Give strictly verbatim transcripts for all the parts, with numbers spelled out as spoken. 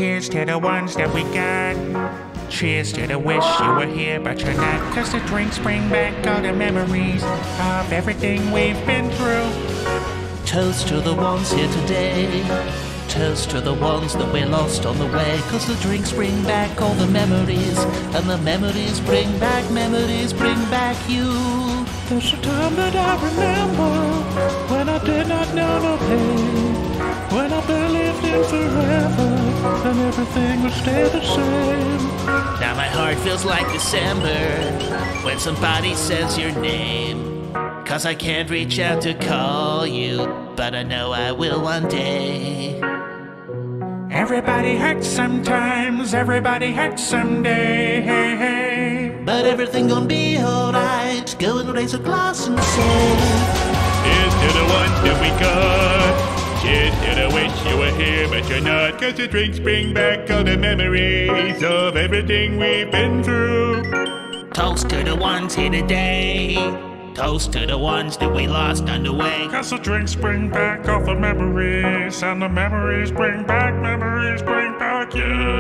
Here's to the ones that we got. Cheers to the wish you were here but you're not. Cause the drinks bring back all the memories of everything we've been through. Toast to the ones here today. Toast to the ones that we lost on the way. Cause the drinks bring back all the memories, and the memories bring back, memories bring back you. There's a time that I remember when I did not know no pain, when I believed in forever and everything would stay the same. Now my heart feels like December when somebody says your name. Cause I can't reach out to call you, but I know I will one day. Everybody hurts sometimes, everybody hurts someday. But everything gonna be alright. Go and raise a glass and say, here's to the ones that we got. Cheers to the wish you were here but you're not. Cause the drinks bring back all the memories of everything we've been through. toast to the ones here today. Toast to the ones that we lost on the way. Cause the drinks bring back all the memories, and the memories bring back, memories bring back you.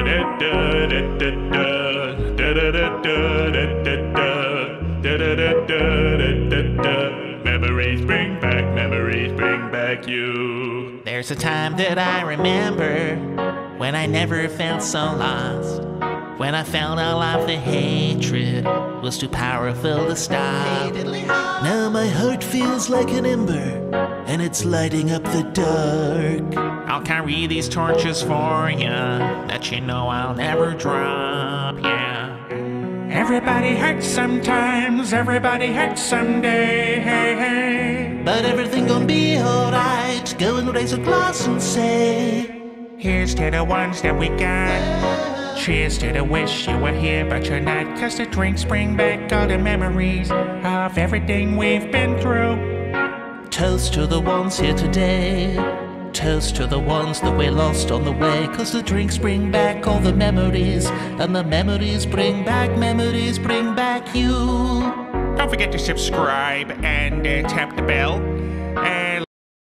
Memories bring back, memories bring back you. There's a time that I remember when I never felt so lost, when I felt all of the hatred was too powerful to stop. Now my heart feels like an ember, and it's lighting up the dark. I'll carry these torches for you that you know I'll never drop, yeah. Everybody hurts sometimes, everybody hurts someday. But everything gonna be alright. Go and raise a glass and say, here's to the ones that we got. Cheers to the wish you were here but you're not. Cause the drinks bring back all the memories of everything we've been through. toast to the ones here today. Toast to the ones that we lost on the way. Cause the drinks bring back all the memories, and the memories bring back, memories bring back you. Don't forget to subscribe and uh, tap the bell. Uh,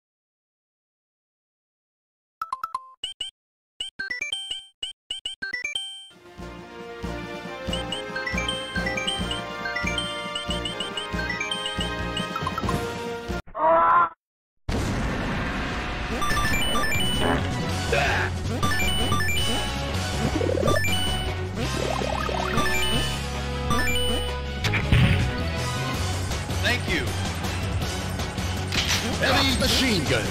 Thank you. Heavy machine gun.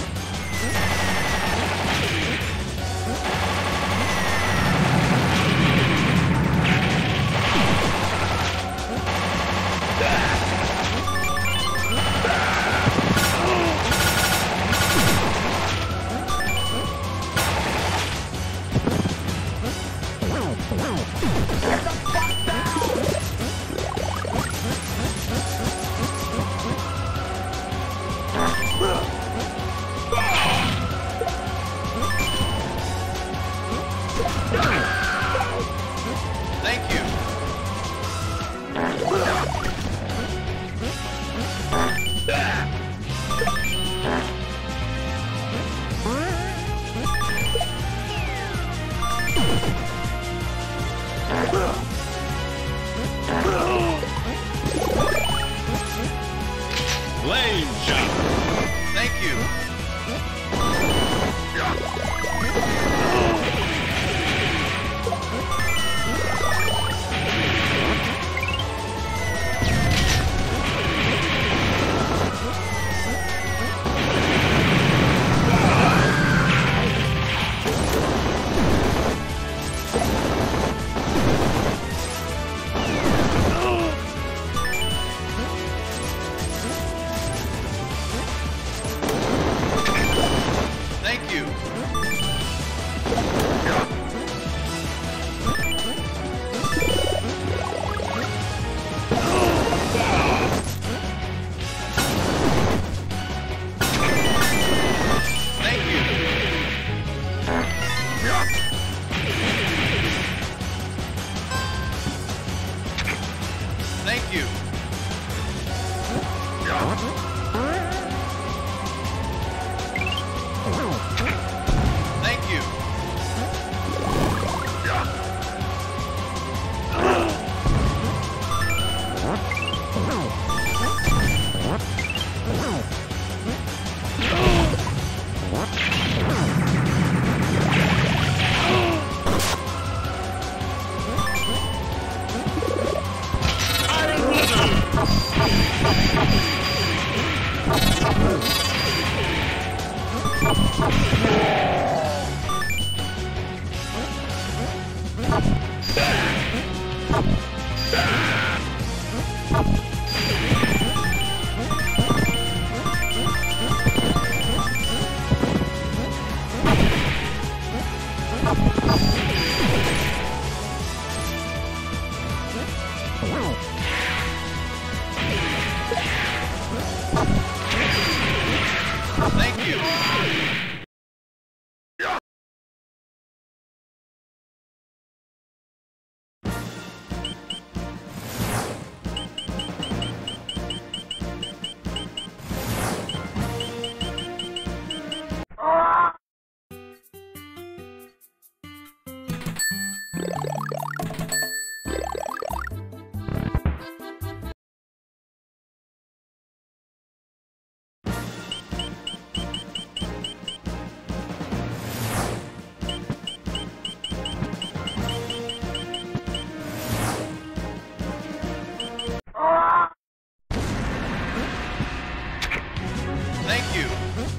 Thank you. Lane jump. Thank you. Thank you. Thank you. Thank you. Thank you. Thank you. Thank you.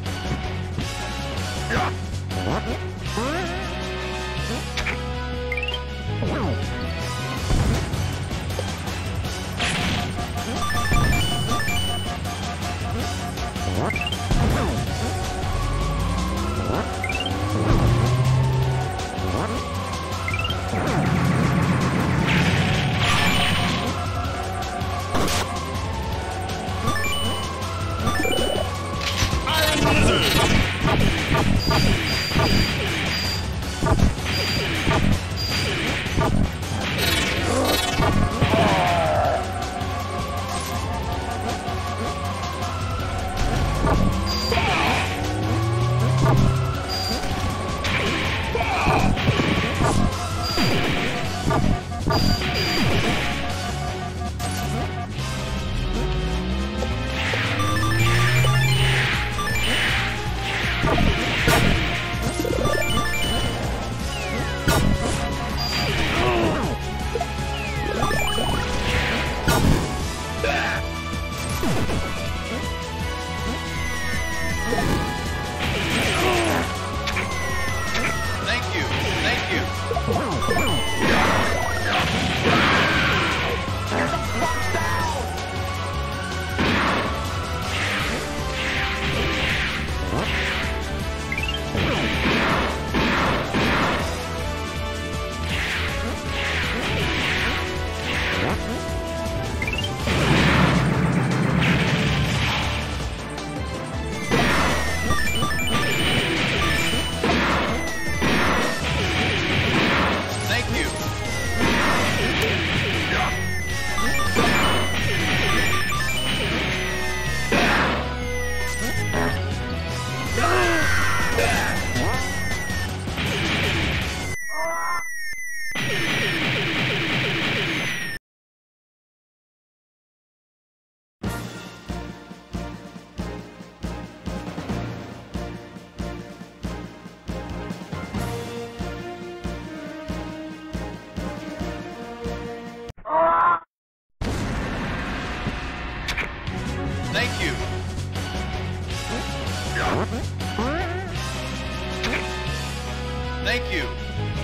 Thank you. Thank you. Thank you. Thank you. Thank you.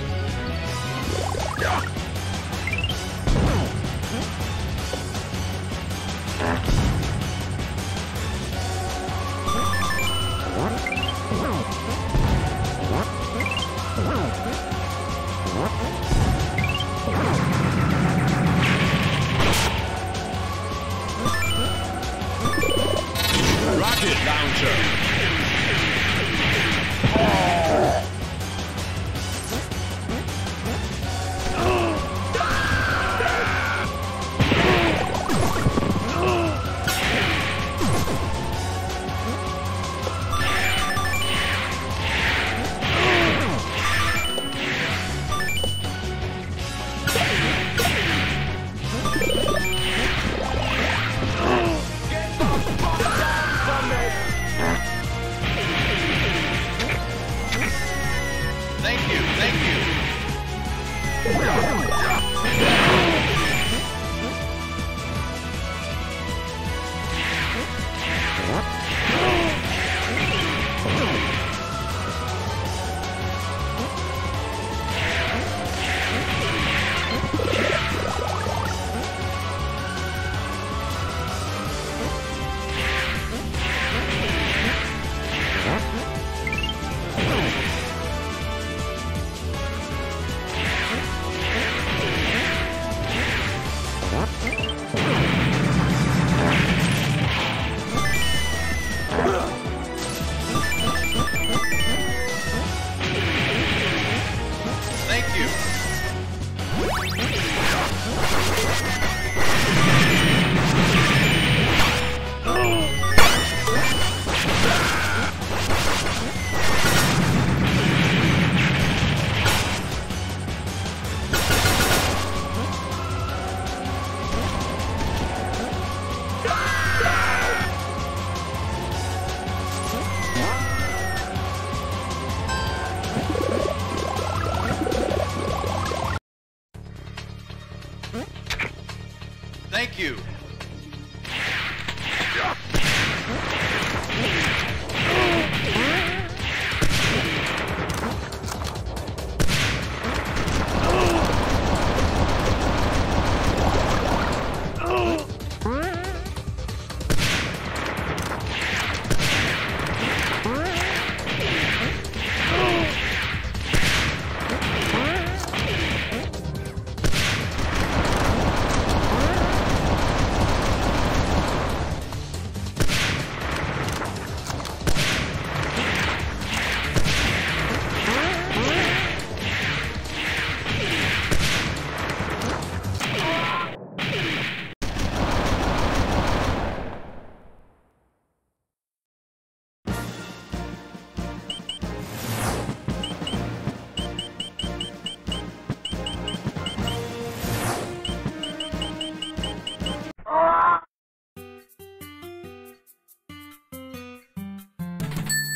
Rocket launcher. Thank you. Thank you.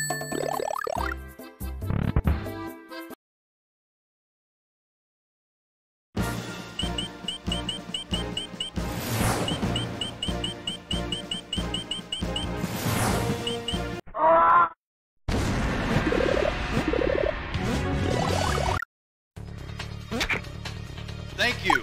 Thank you.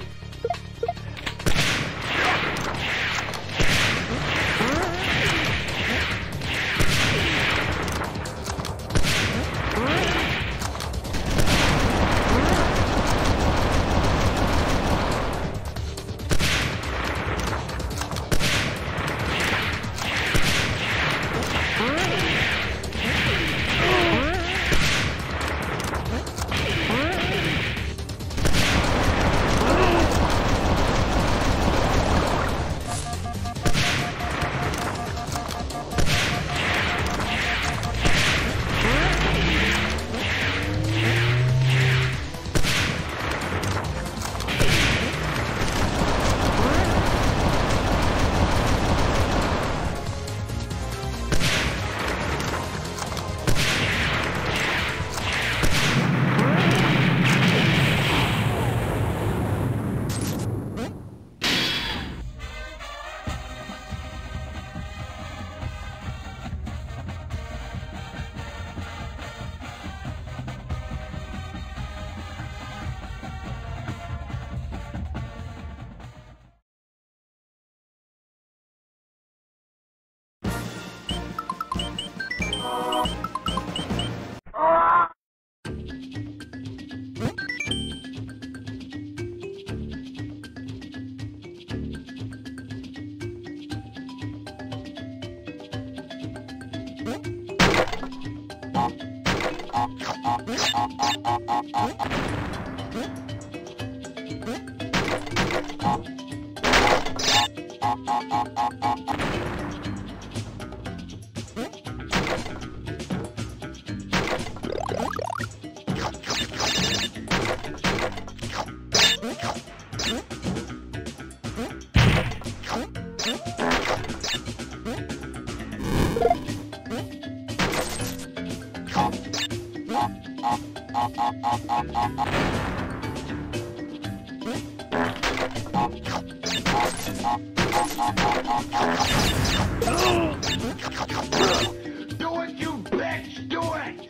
Do it, you bitch! Do it!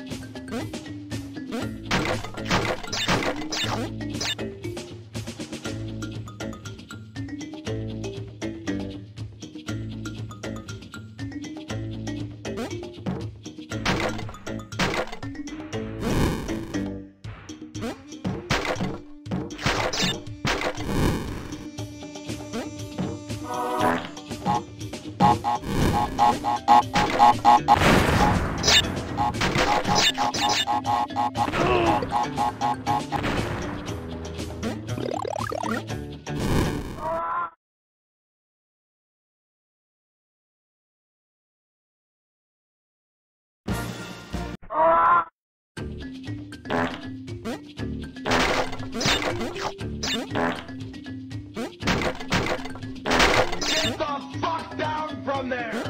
Get the fuck down from there!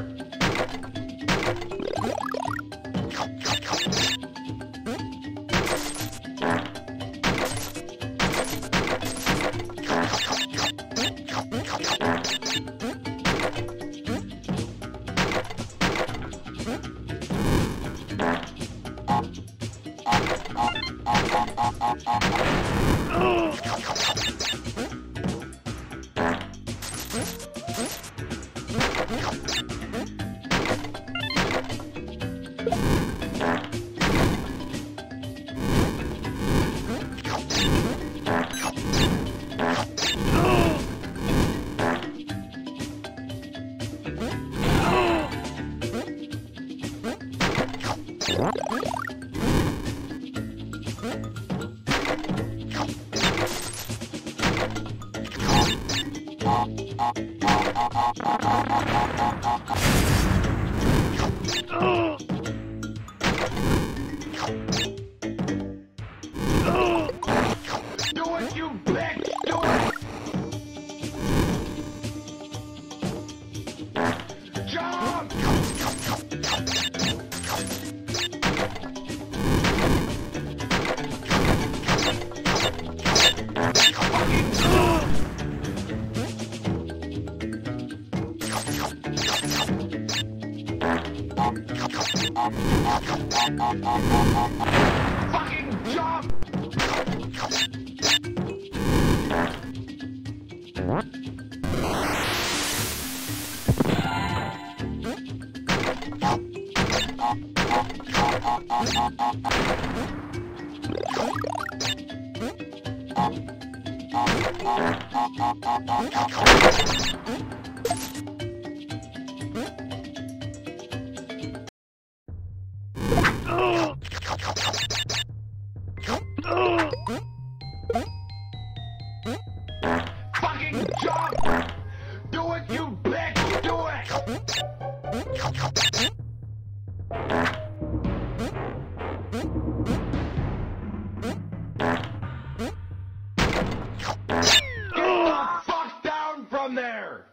Do it, you bitch! Do it! Jump! Fucking jump! Fucking jump! Do it, you bitch! Do it! Get the fuck down from there!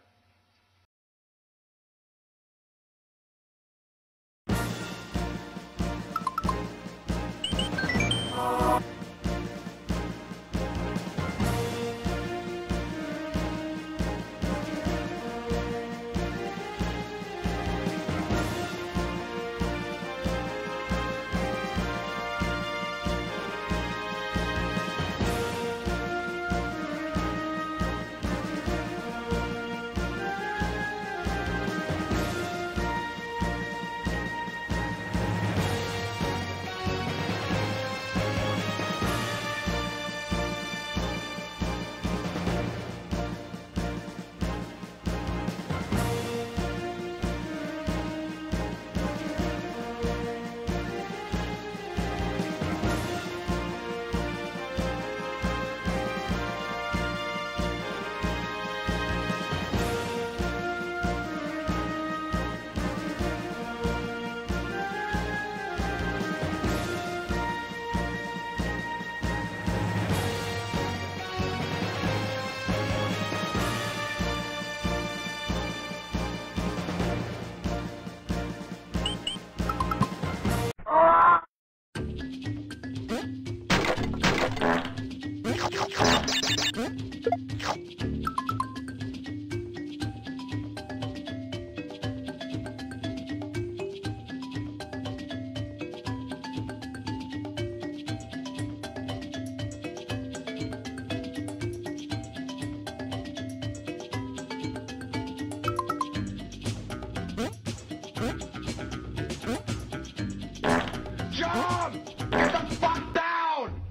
Jump! Get the fuck down!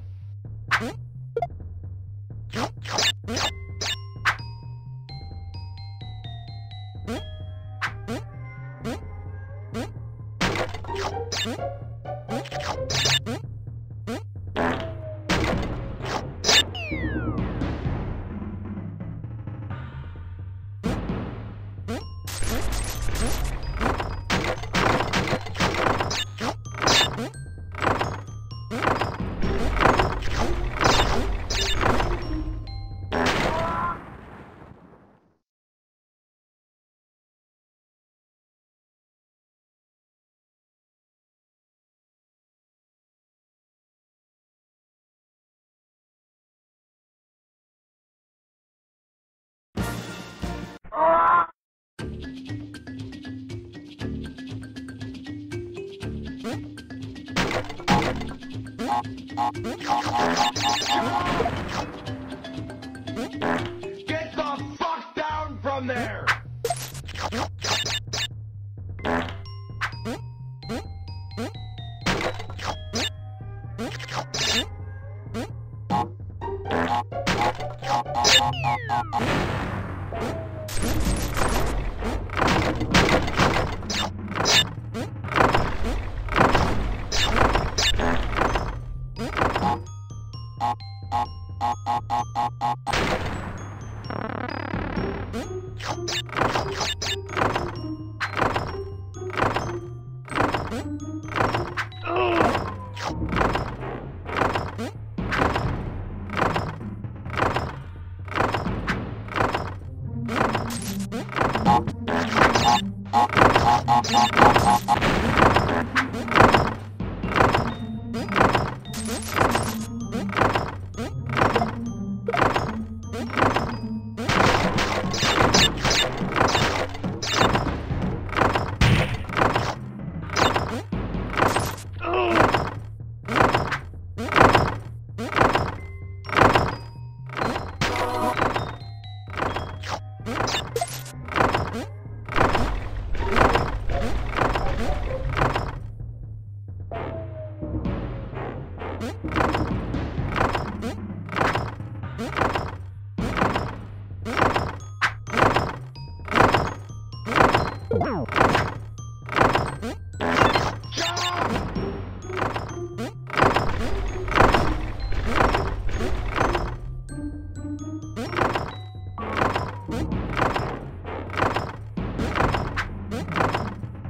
Get the fuck down from there!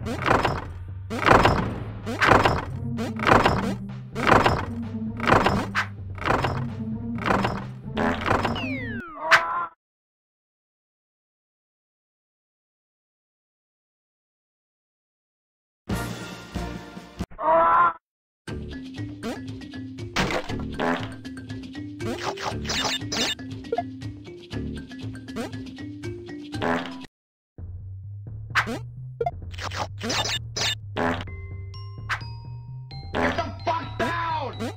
Get the fuck down!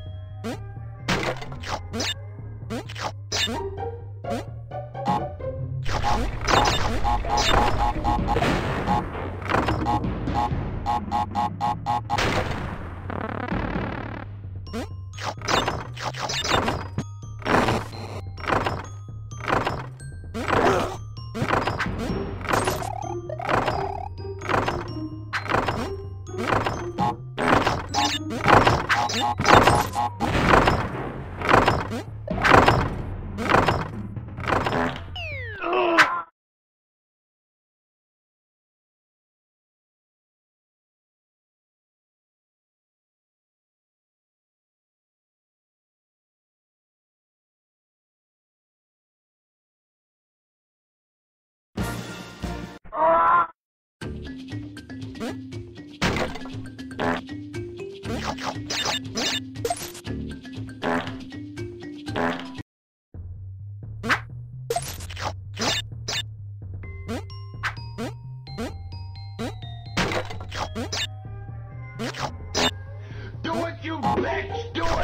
Do it, you bitch! Do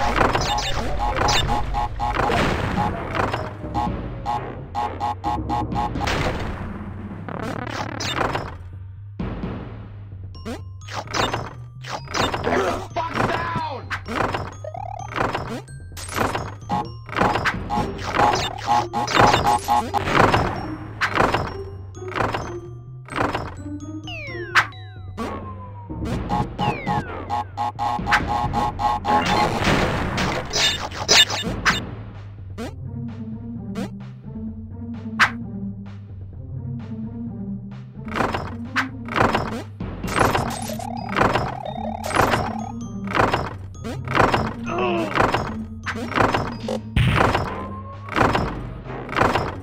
it! Fuck down!